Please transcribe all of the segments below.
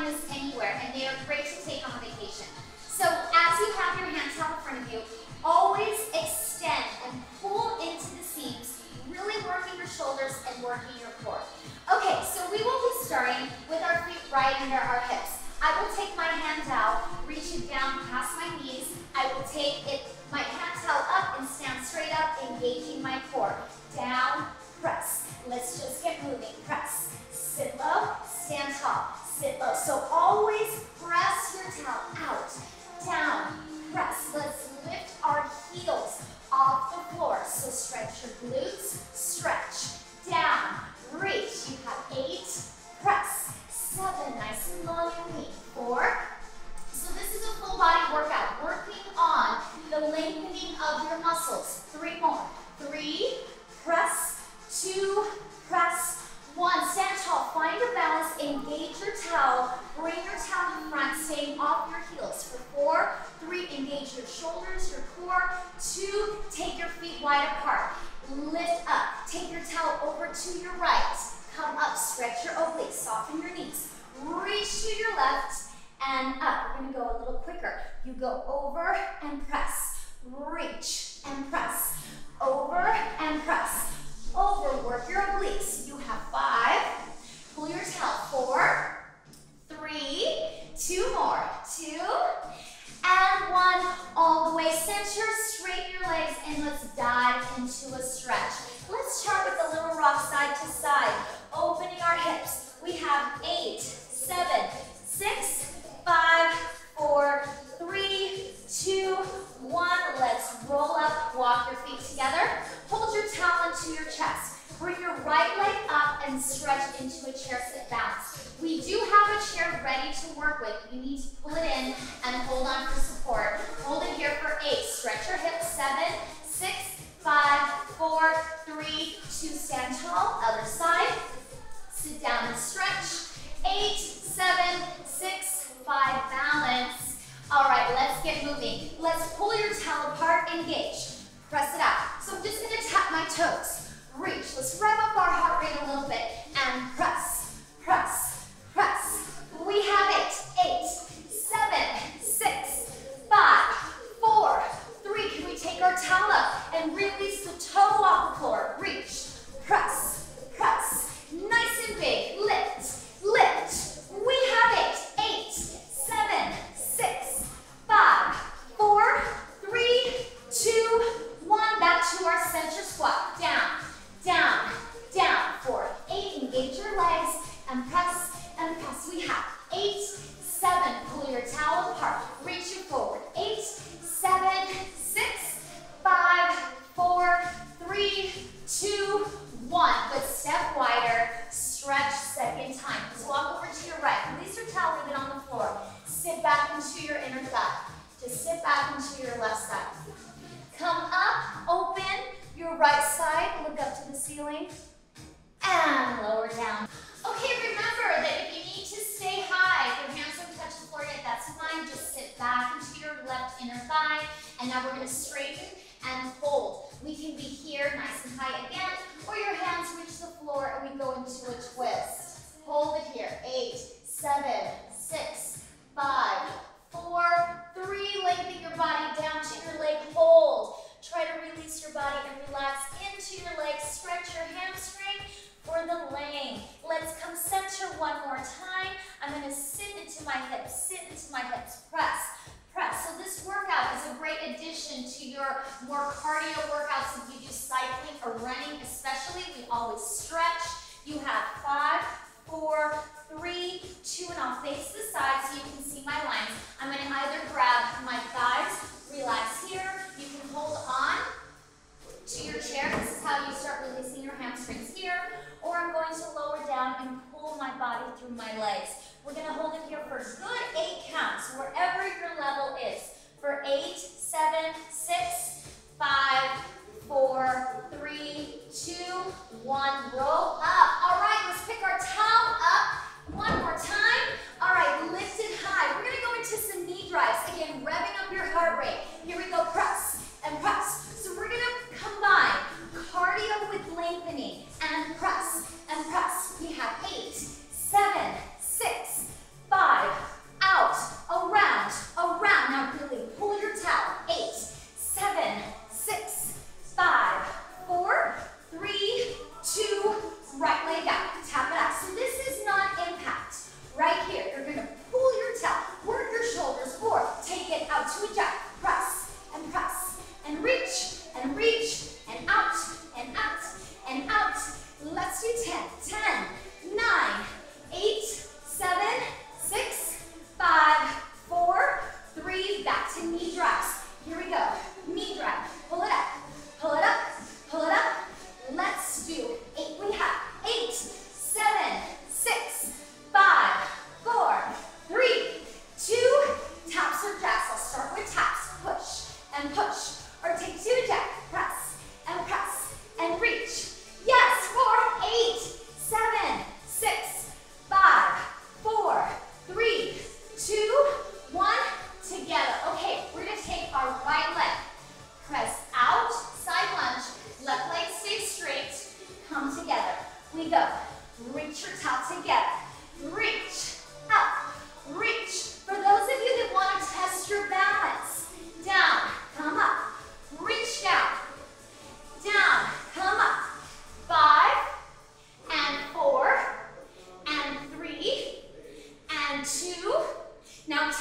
find this anywhere, and they are great to take on vacation. So as you have your hand towel in front of you, always extend and pull into the seams, really working your shoulders and working your core. Okay, so we will be starting with our feet right under our hips. I will take my hand out, reach it down past my knees. I will take my hand towel up and stand straight up, engaging my core. Down, press. Let's just get moving. Press. Sit low, stand tall. Sit low. So always press your towel out. Down, press. Let's lift our heels off the floor. So stretch your glutes, stretch. Down, reach. You have 8, press. 7, nice and long and lean. 4. So this is a full body workout, working on the lengthening of your muscles. 3 more. 3, press. 2, press. 1, stand tall, find your balance, engage your towel, bring your towel to front, staying off your heels. For 4, 3, engage your shoulders, your core. 2, take your feet wide apart. Lift up, take your towel over to your right. Come up, stretch your obliques, soften your knees. Reach to your left and up. We're gonna go a little quicker. You go over and press, reach and press, over and press. Over, work your obliques. You have 5. Pull your towel. 4, 3, 2 more. 2, and 1. All the way center, straighten your legs, and let's dive into a stretch. Let's start with a little rock side to side, opening our hips. We have 8, 7, 6, 5, 4, 3, 2, 1. Let's roll up, walk your feet together. Hold your towel into your chest. Bring your right leg up and stretch into a chair sit bounce. We do have a chair ready to work with. You need to pull it in and hold on for support. Hold it here for 8. Stretch your hips. 7, 6, 5, 4, 3, 2. Stand tall. Other side. Sit down and stretch. 8, 7, 6, 5. Balance. All right, let's get moving. Let's pull your towel apart, engage. Press it out. So I'm just gonna tap my toes. Reach. Let's rev up our heart rate a little bit and press, press, press. We have it. 8, 7, 6, 5, 4, 3. Can we take our towel up and release the toe off the floor? Reach, press, press. Nice and big. Lift, lift. We have it. 8, 7, 6, 5, 4, 3, 2, 1. Back to our center squat. Down, down, down. 4, 8. Engage your legs and press and press. We have 8, 7. Pull your towel apart. Reach it forward. 8, 7, 6, 5, 4, 3, 2, 1. Good. Step wider. Stretch. Second time. Just walk over to your right. Release your towel. Leave it on the floor. Sit back into your inner thigh. Just sit back into your left side. Come up. Open your right side. Look up to the ceiling. And lower down. Okay, remember that if you need to stay high, if your hands don't touch the floor yet, that's fine. Just sit back into your left inner thigh. And now we're going to straighten and fold. We can be here nice and high again, or your hands reach the floor and we go into a twist. Hold it here. 8, 7, 6, 5, 4, 3. Lengthen your body down to your leg. Hold. Try to release your body and relax into your legs. Stretch your hamstring for the length. Let's come center one more time. I'm going to sit into my hips. Sit into my hips. Press. Press. So this workout is a great addition to your more cardio workouts. If you do cycling or running especially, we always stretch. You have 5, 4, 3, 2, and I'll face the side so you can see my lines. I'm going to either grab my thighs, relax here. You can hold on to your chair. This is how you start releasing your hamstrings here. Or I'm going to lower down and pull my body through my legs. We're going to hold it here for a good 8 counts, wherever your level is. For 8, 7, 6, 5, 4, 3, 2, 1. Roll up. All right, let's pick our towel up one more time. All right, lift it high. We're going to go into some knee drives. Again, revving up your heart rate. Here we go. Press and press. So we're going to combine cardio with lengthening and press and press. We have 8, 7, 6, 5,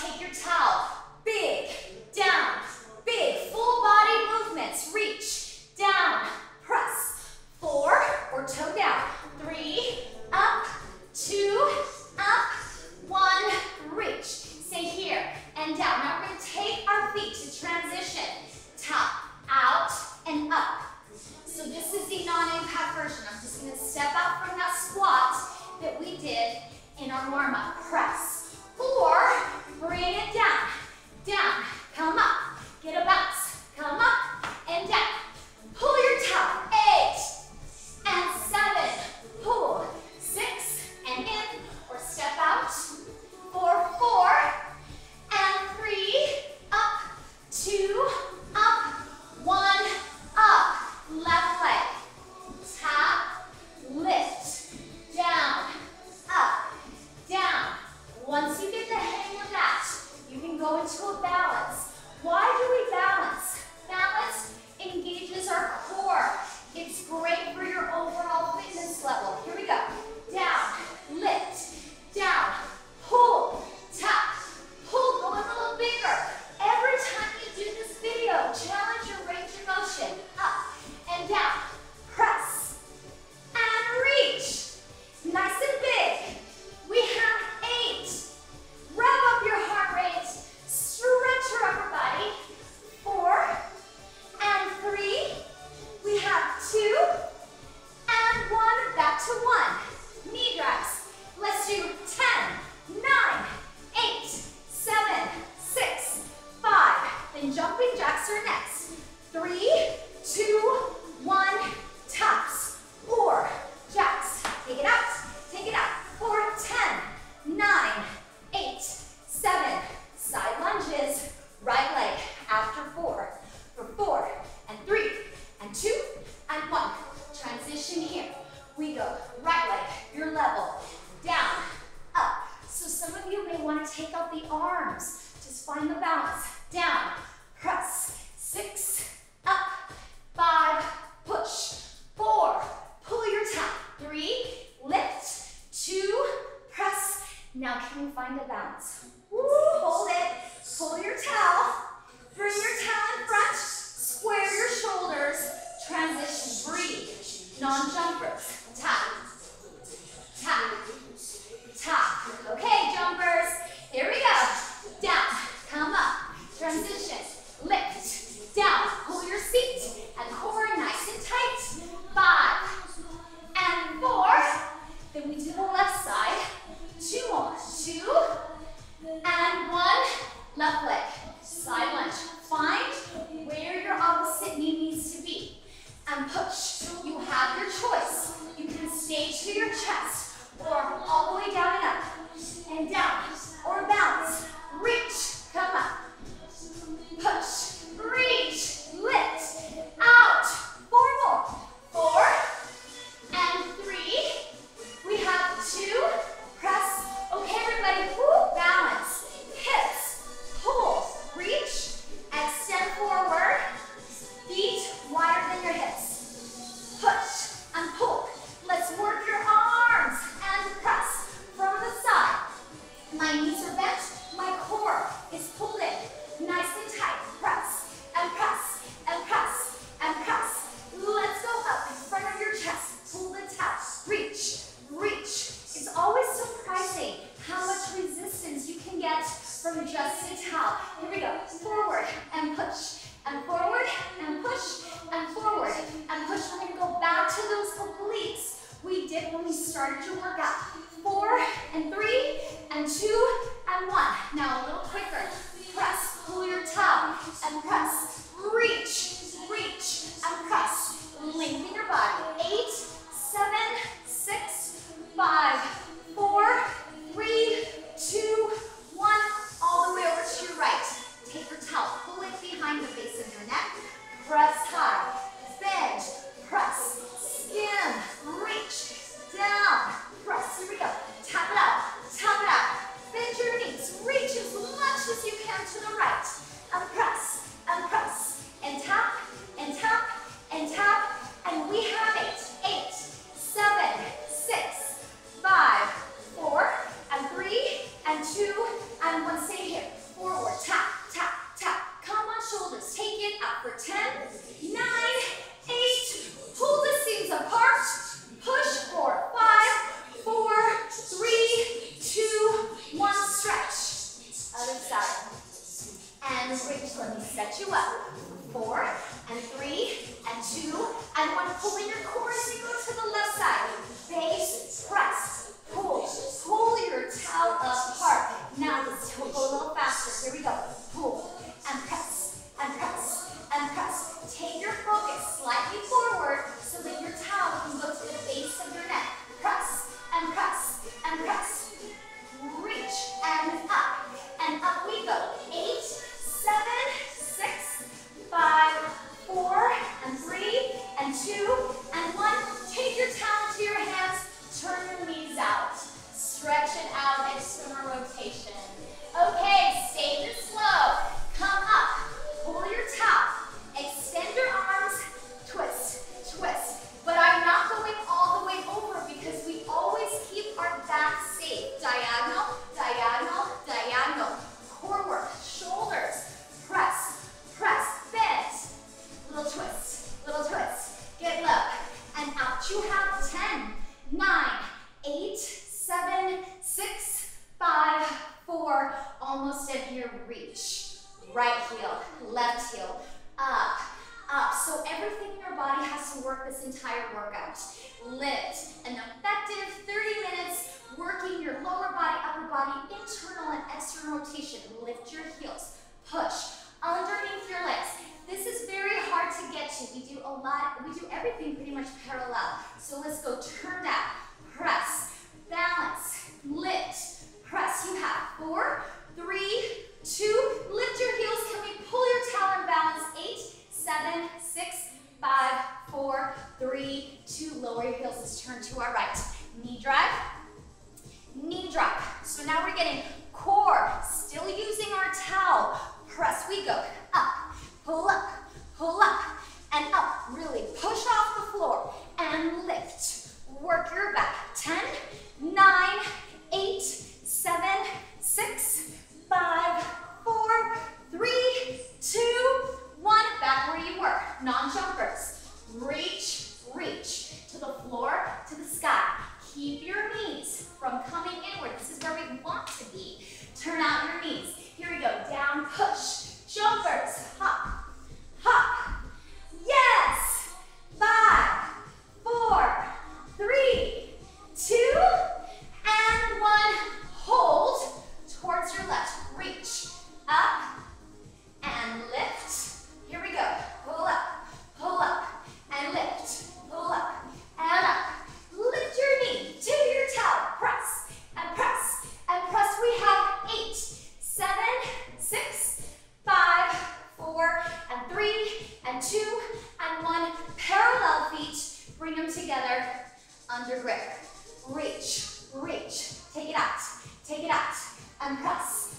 take your towel, big, down, big, full body movements. Reach, down, press. 4, or toe down. 3, up, 2, up, 1, reach. Stay here and down. Now we're going to take our feet to transition. Tap, out, and up. So this is the non-impact version. I'm just going to step out from that squat that we did in our warm-up. Press. 4, bring it down, down, come up, get a bounce, come up and down. Pull your towel. 8 and 7, pull. 6 and in, or step out. 4, 4 and 3, up, 2, up, 1, up. Left leg, tap, lift, down, up, down. Once you get the hang of that, you can go into a balance. Why do we balance? Balance engages our core. It's great for your overall fitness level. Here we go. Down, lift, down, pull, tap, pull, go a little bigger. Every time you do this video, challenge your range of motion. Up and down, press, and reach. Nice and big. We have 8. Rev up your heart rate, stretch your upper body. 4 and 3. We have 2 and 1. Back to 1. Knee drags. Let's do 10, 9, 8, 7, 6, 5. Then jumping jacks are next. 3, 2, 1. Taps. 4 jacks. Take it out. Take it out. 4, 10, 9, 8, 7. Side lunges. Right leg after 4. For 4 and 3 and 2 and 1. Transition here. We go right leg, your level, down, up. So some of you may want to take out the arms. Just find the balance. Down, press. 6, up, 5, push. 4, pull your tap. 3, lift. 2, press. Now can we find a balance? Woo, hold it. Pull your towel. Bring your towel in front. Square your shoulders. Transition. Breathe. Non-jumpers. Tap. Tap. Tap. Okay, jumpers. Here we go. Down. Come up. Transition. Lift. Down. Pull your seat. And core nice and tight. 5 and 4. Then we do the left side. 2 more. 2 and 1. Left leg. Side lunge. Find where your opposite knee needs to be. And push. You have your choice. You can stay to your chest or all the way down and up. And down. Or bounce. Reach. Come up. Push. Reach. Lift. Out. 4 more. 4 and 3. We have 2. Press. Okay, everybody. Woo. Balance. Hips. Pull. Reach. Extend forward. Feet wider than your hips. Push and pull. Let's work your arms and press from the side. My knees are bent. My core is pulled in. Nice and tight. Press and press and press and press. Let's go up in front of your chest. Pull the towel. Reach. Reach. It's always surprising how much resistance you can get from just a towel. Here we go. Forward and push. And forward and push and forward and push. We're going to go back to those obliques we did when we started your workout. 4 and 3 and 2 and 1. Now a little quicker. Press. Pull your towel and press. Reach. Reach and press. Lengthen your body. 8, 7, 6, 5, 4, 3, 2, 1. All the way over to your right. Take your towel. Pull it behind the base of your neck. Press high. Bend. Press. Skim. Reach. Down. Press. and 2, and 1. Stay here. Forward, tap, tap, tap. Come on, shoulders. Take it up for 10, 9, 8. Pull the seams apart. Push for 5, 4, 3, 2, 1. Stretch. Other side. And reach. Let me set you up. 4, and 3, and 2, and 1. Pulling your core as you go to the left side. Base, press, pull. Pull your towel apart. Now let's go a little faster. Here we go. Pull, and press, and press, and press. Take your focus slightly forward so that your towel can go to the base of your neck. Press, and press, and press. Reach, and up we go. 8, 7, 6, 5, 4, and 3, and 2, and 1. Take your towel to your hands. Turn your knees out. Stretch it out, external rotation. Okay, stay this slow. Come up. Pull your towel. Extend your arms. Twist, twist. But I'm not going all the way over because we always keep our back safe. Diagonal, diagonal, diagonal. Core work, shoulders. Press, press, bend. Little twist, get low. And out you have 10, 9, 8, 7, 6, 5, 4. Almost in here, reach. Right heel, left heel, up, up. So everything in your body has to work this entire workout. Lift, an effective 30 minutes working your lower body, upper body, internal and external rotation. Lift your heels, push underneath your legs. This is very hard to get to. We do everything pretty much parallel. So let's go turn down, press, balance, lift, press. You have 4, 3, 2, lift your heels. Can we pull your towel and balance? 8, 7, 6, 5, 4, 3, 2. Lower your heels. Let's turn to our right. Knee drive, knee drop. So now we're getting core, still using our towel. Press, we go up, pull up, and up. Really push off the floor and lift. Work your back. 10, 9, 8, 7, 6, 5, 4, 3, 2, 1. Back where you were. Non-jumpers. Reach, reach to the floor, to the sky. Keep your knees from coming inward. This is where we want to be. Turn out your knees. Here we go. Down, push. Jumpers. Hop, hop. Yes. 5, 4, 3, 2, and 1. Hold towards your left. Reach up and lift. Here we go. Pull up, and lift. Pull up, and up. Lift your knee to your towel. Press, and press, and press. We have 8, 7, 6, 5, 4, and 3, and 2, and 1. Parallel feet. Bring them together under grip. Reach, reach. Take it out, and press,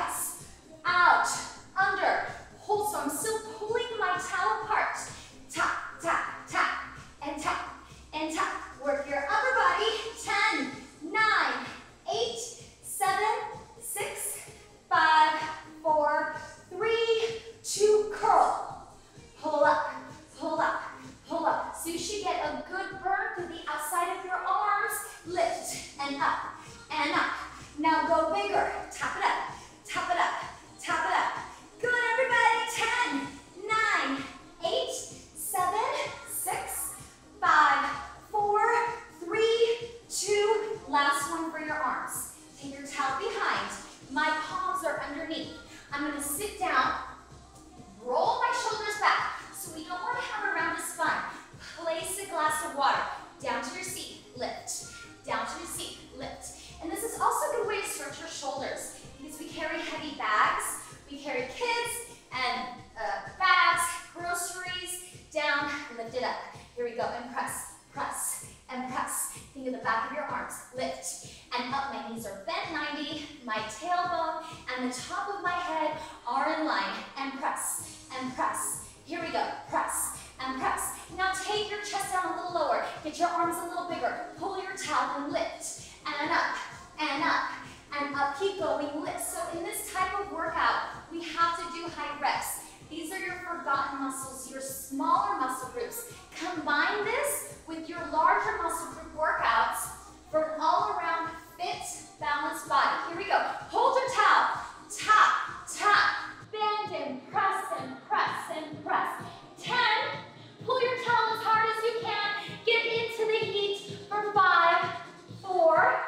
out, under. Hold, so I'm still pulling my towel apart. Tap, tap, tap, and tap, and tap. Work your upper body. 10, 9, 8, 7, 6, 5, 4, 3, 2, curl. Pull up, pull up, pull up. So you should get a good burn through the outside of your arms. Lift, and up, and up. Now go bigger. Tap it up, tap it up, tap it up. Good, everybody. 10, 9, 8, 7, 6, 5, 4, 3, 2. Last one for your arms. Take your towel behind. My palms are underneath. I'm going to sit down, roll my shoulders back. So we don't want to have a rounded spine. Place a glass of water. Down to your seat, lift. Down to your seat, lift. And this is also a good way to stretch your shoulders because we carry heavy bags. We carry kids and bags, groceries. Down, lift it up. Here we go, and press, press, and press. Think of the back of your arms. Lift, and up. My knees are bent 90. My tailbone and the top of my head are in line. And press, and press. Here we go, press, and press. Now take your chest down a little lower. Get your arms a little bigger. Pull your towel and lift, and up, and up, and up. Keep keep going, lift. So in this type of workout, we have to do high reps. These are your forgotten muscles, your smaller muscle groups. Combine this with your larger muscle group workouts for an all-around fit, balanced body. Here we go. Hold your towel. Tap, tap. Bend and press and press and press. 10. Pull your towel as hard as you can. Get into the heat for 5, 4,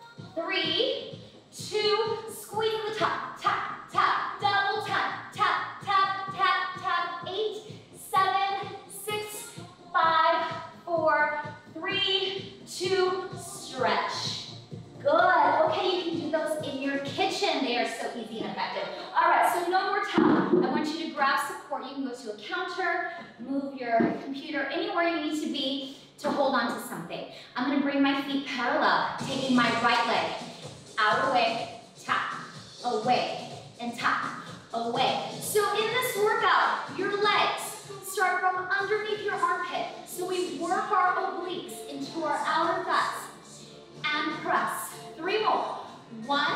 3, 2. Squeeze the top. Tap, tap. Double tap. Tap, tap, tap, tap. 8, 7, 6, 5, 4, 3, 2. Stretch. Good. Okay, you can do those in your kitchen. They are so easy and effective. All right, so no more towel. I want you to grab support. You can go to a counter, move your computer anywhere you need to be to hold on to something. I'm going to bring my feet parallel, taking my right leg out, away, tap, away, and tap, away. So in this workout, your legs start from underneath your armpit. So we work our obliques into our outer thighs and press. 3 more. 1.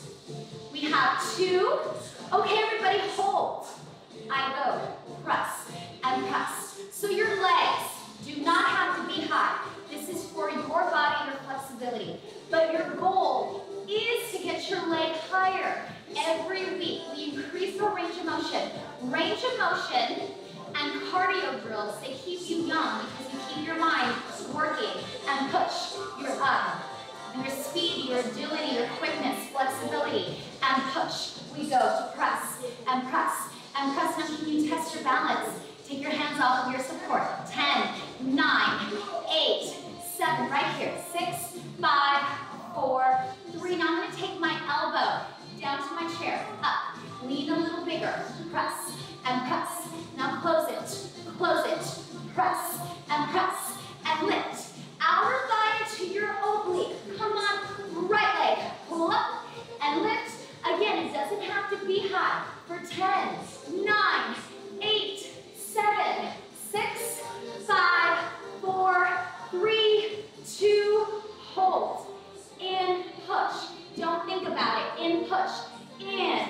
We have 2. Okay, everybody, hold. I go. Press and press. So your legs do not have to be high. This is for your body, your flexibility. But your goal is to get your leg higher. Every week, we increase our range of motion. Range of motion and cardio drills, they keep you young because you keep your mind working and push your your speed, your agility, your quickness, flexibility, and push. We go. Press and press and press. Now can you test your balance? Take your hands off of your support. 10, 9, 8, 7, right here. 6, 5, 4, 3. Now I'm going to take my elbow down to my chair. Up. Lean a little bigger. Press and press. Now close it. Close it. Press and press and lift. Outer thigh into your oblique. Come on. Right leg. Pull up and lift. Again, it doesn't have to be high. For 10, 9, 8, 7, 6, 5, 4, 3, 2, hold. In, push. Don't think about it. In, push. In.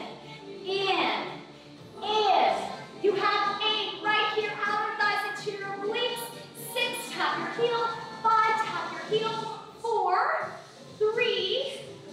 You have 8 right here. Outer thighs into your obliques. 6, tap your heel. 5, tap your heel. 4, 3,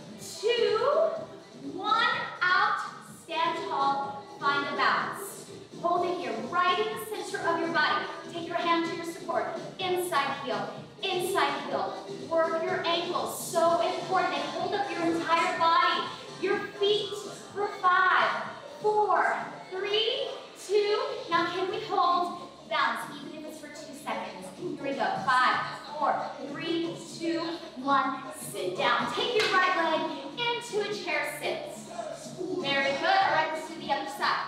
2, 1. Out. Stand tall. Find the balance. Hold it here, right in the center of your body. Take your hand to your support. Inside heel. Inside heel. Work your ankles. So important. They hold up your entire body. Your feet for 5, 4, 3, 2. Now can we hold balance, even if it's for 2 seconds? Here we go. 5, 4, 3, 2, 1. Sit down. Take your right leg into a chair sit. Very good. All right, let's do the other side.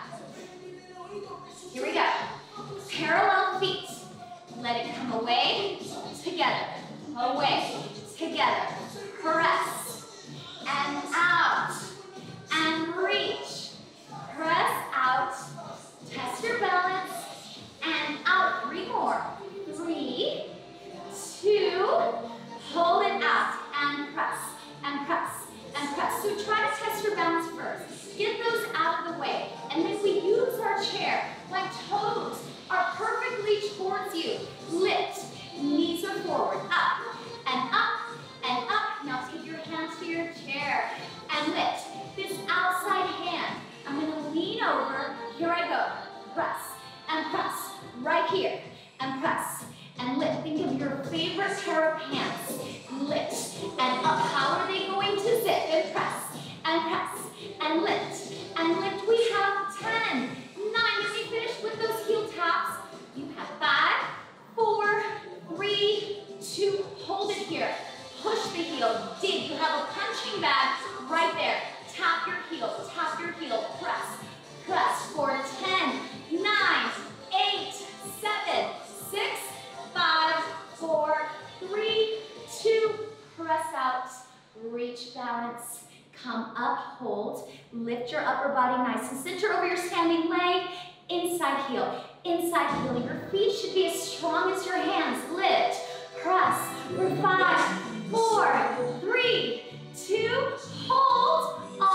Here we go. Parallel feet. Let it come away, together, away, together. Press and out and reach. Press out. Test your balance and out. 3 more. 3, 2. Hold it out and press and press and press. So try to test your balance first. Get those out of the way. And then we use our chair. My toes are perfectly towards you. Lift. Knees are forward. Up and up and up. Now take your hands to your chair and lift. This outside hand, I'm going to lean over. Here I go. Press and press. Right here. And press and lift. Think of your favorite pair of pants. Lift and up. How are they going to zip? And press and lift and lift. We have 10, 9. Did we finish with those heel taps? You have 5, 4, 3, 2. Hold it here. Push the heel. Dig. You have a punching bag right there. Tap your heel. Tap your heel. Press. Press for 10, 9, 8, 7, 6, 5, 4, 3, 2. Press out. Reach balance. Come up, hold. Lift your upper body nice and center over your standing leg. Inside heel. Inside heel. Your feet should be as strong as your hands. Lift. Press. For 5, 4, 3, 2. Hold.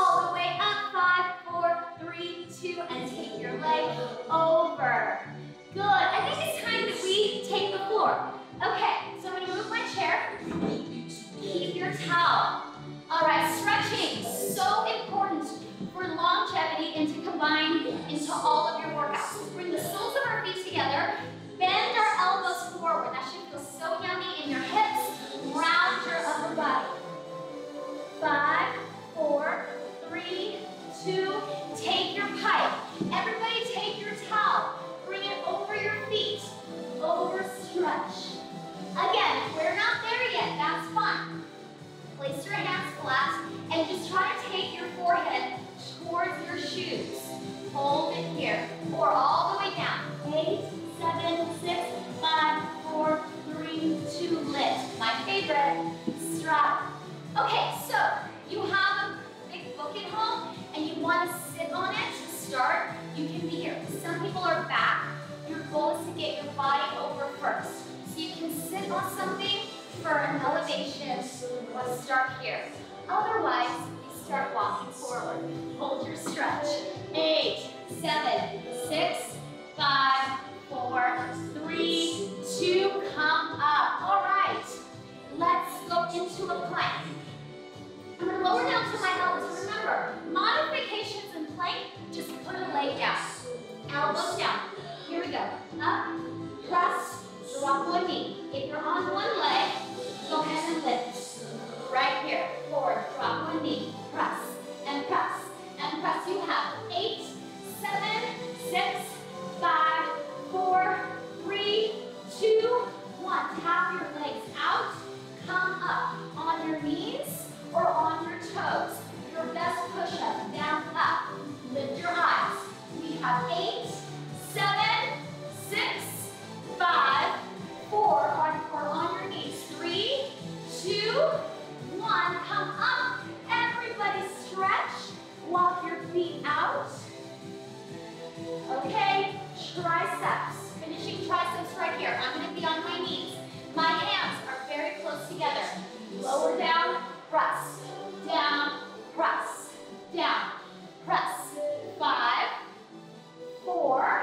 4, all the way down. 8, 7, 6, 5, 4, 3, 2, lift. My favorite, strap. Okay, so you have a big book at home and you want to sit on it to start, you can be here. Some people are back. Your goal is to get your body over first. So you can sit on something for an elevation. Let's start here. Otherwise, you start walking forward. Hold your stretch. 8, 7, 6, 5, 4, 3, 2, come up. All right, let's go into a plank. I'm going to lower down to my elbows. Remember, modifications in plank, just put a leg down. Elbows down. Here we go. Up, press, drop one knee. If you're on one leg, go ahead and lift. Right here. Forward, drop one knee. Press, and press, and press. You have 8, 7, 6, 5, 4, 3, 2, 1. Tap your legs out. Come up on your knees or on your toes. Your best push-up, down, up. Lift your eyes. We have 8, 7, 6, 5, 4, or on your knees. 3, 2, 1. Come up. Everybody stretch. Walk your feet out. Okay, triceps. Finishing triceps right here. I'm going to be on my knees. My hands are very close together. Lower down, press. Down, press. Down, press. 5, 4,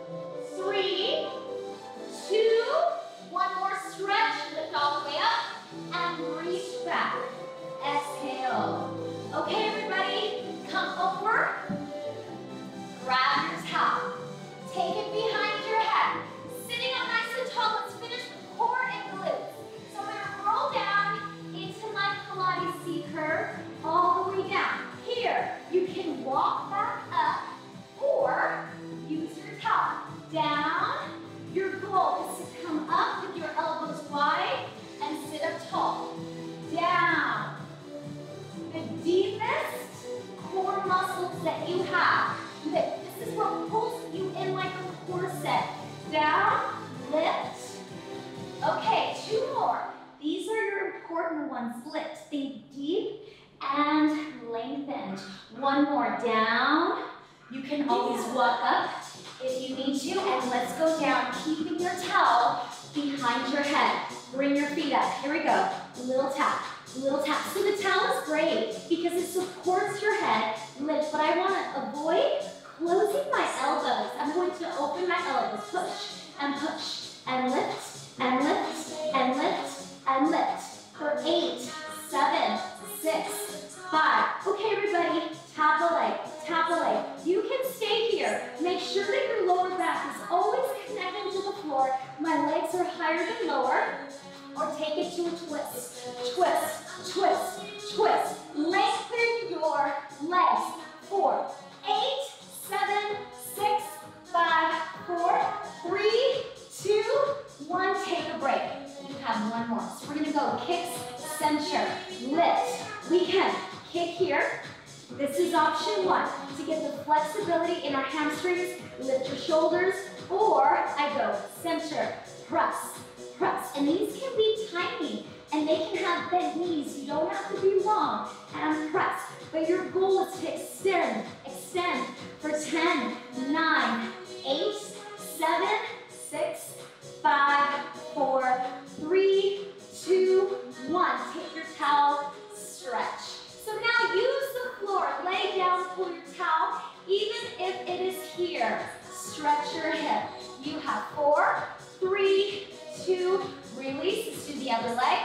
3, 2, one more stretch. Lift all the way up and reach back. Exhale. Okay, everybody, come over. Grab your towel. Take it behind your head. Sitting up nice and tall, let's finish with core and glutes. So I'm going to roll down into my Pilates C curve all the way down. Here, you can walk back up or use your towel. Down. Your goal is to come up with your elbows wide and sit up tall. Down. The deepest core muscles that you have. This is what pulls you in like a corset. Down, lift. Okay, 2 more. These are your important ones. Lift. Think deep and lengthen. 1 more. Down. You can always walk up if you need to. And let's go down, keeping your towel behind your head. Bring your feet up. Here we go. Little tap. Little tap. So the towel is great because it supports your head. Lift. But I want to avoid closing my elbows. I'm going to open my elbows. Push and push and lift and lift and lift and lift. For 8, 7, 6, 5. Okay, everybody, tap a leg, tap a leg. You can stay here. Make sure that your lower back is always connected to the floor. My legs are higher than lower. Or take it to a twist. Twist, twist, twist. Lengthen your legs. 4, 8, 7, 6, 5, 4, 3, 2, 1. Take a break. You have 1 more. So we're going to go kicks, center, lift. We can kick here. This is option 1. To get the flexibility in our hamstrings, lift your shoulders. Or I go center, press, press. And these can be tiny. And they can have bent knees. You don't have to be long. And press. But your goal is to extend, extend for 10, 9, 8, 7, 6, 5, 4, 3, 2, 1. Take your towel, stretch. So now use the floor. Lay down, pull your towel. Even if it is here, stretch your hip. You have 4, 3, 2, release. Let's do the other leg.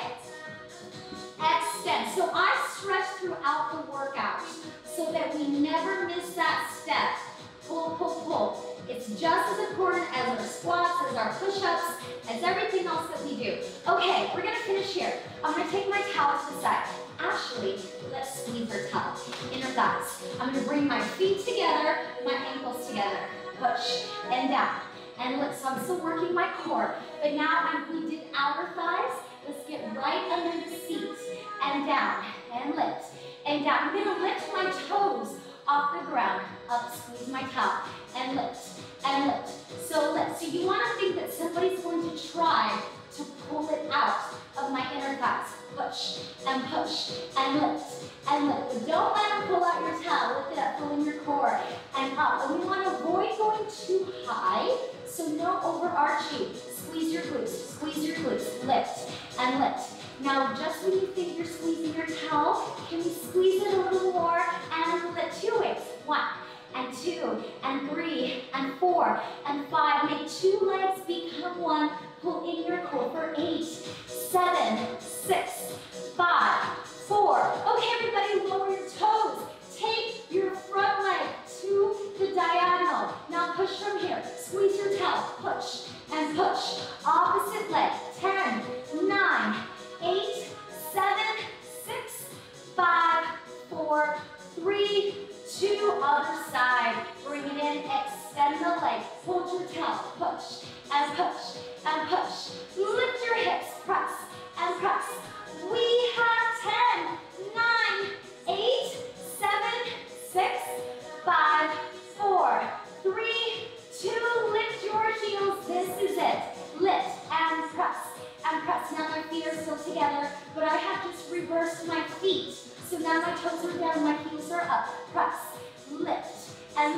Extend. So I stretch throughout the workout so that we never miss that step. Pull, pull, pull. It's just as important as our squats, as our push-ups, as everything else that we do. Okay, we're gonna finish here. I'm gonna take my towel to the side. Ashley, let's squeeze her towel. Inner thighs. I'm gonna bring my feet together, my ankles together. Push and down. And look, so I'm still working my core. But now we did outer thighs. Let's get right under the seat. And down, and lift, and down. I'm gonna lift my toes off the ground. Up, squeeze my towel, and lift, and up. And we want to avoid going too high, so no overarching. Squeeze your glutes, lift and lift. Now, just when you think you're squeezing your towel, can we squeeze it a little more and lift 2 weights? 1 and 2 and 3 and 4 and 5. Make 2 legs become 1. Pull in your core for 8, 7, 6, 5, 4. Okay, everybody, lower your toes. Take your front leg to the diagonal. Now push from here. Squeeze your towel. Push and push. Opposite leg. 10, 9, 8, 7, 6, 5, 4, 3, 2. Other side. Bring it in. Extend the leg. Hold your towel. Push and push and push. Lift your hips. Press and press. We have 10, 9, 8, 7, 6, 5, 4, 3, 2. Lift your heels. This is it. Lift and press and press. Now my feet are still together, but I have just reversed my feet. So now my toes are down, my heels are up. Press, lift,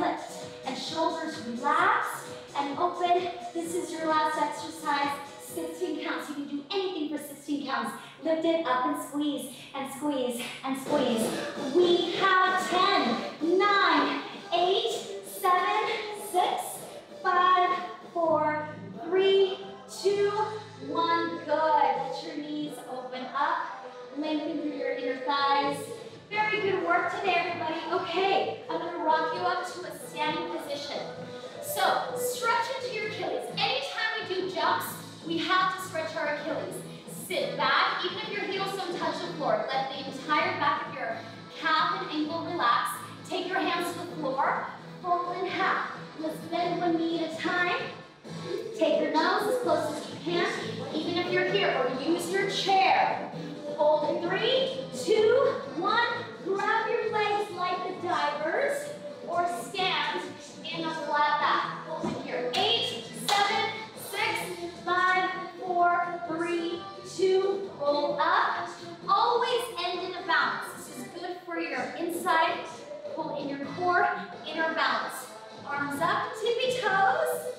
and shoulders relax and open. This is your last exercise. 16 counts. You can do anything for 16 counts. Lift it up and squeeze and squeeze and squeeze. We have 10, 9, 8, 7, 6, 5, 4, 3, 2, 1. Good. Let your knees open up. Lengthen through your inner thighs. Very good work today, everybody. Okay, I'm going to rock you up to a standing position. So, stretch into your Achilles. Anytime we do jumps, we have to stretch our Achilles. Sit back, even if your heels don't touch the floor. Let the entire back of your calf and ankle relax. Take your hands to the floor, fold in half. Let's bend one knee at a time. Take your nose as close as you can, even if you're here, or use your chair. Fold in 3, 2, 1. Grab your legs like the divers, or stand in a flat back. Hold it here. 8, 7, 6, 5, 4, 3, 2. Roll up. Always end in a balance. This is good for your inside. Pull in your core, inner balance. Arms up, tippy toes.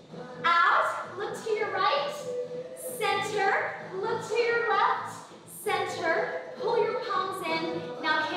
Out, look to your right. Center, look to your left. Center, pull your palms in. Now